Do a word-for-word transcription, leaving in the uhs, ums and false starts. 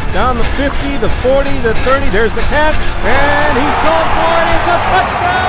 Down the fifty, the forty, the thirty. There's the catch. And he's going for it. It's a touchdown!